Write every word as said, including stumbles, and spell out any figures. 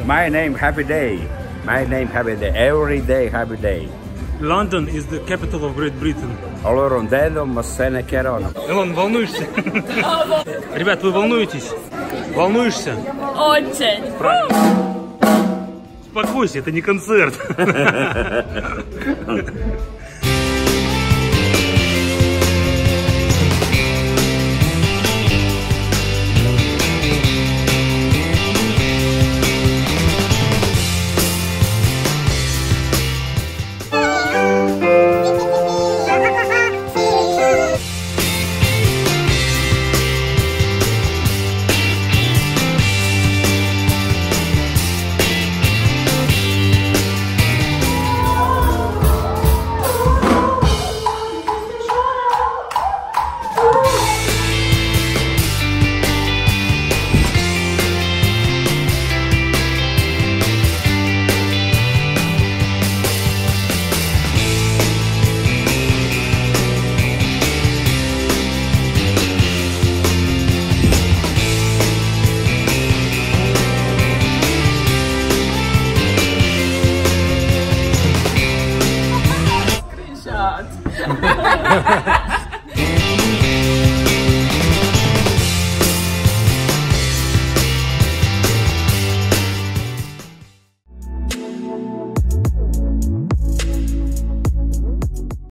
My name Happy Day. My name Happy Day. Every day Happy Day. London is the capital of Great Britain. Allora, Массена Керона. Илон, волнуешься? Ребят, вы волнуетесь? Волнуешься? Очень. Правильно. Успокойся, это не концерт. Screenshot.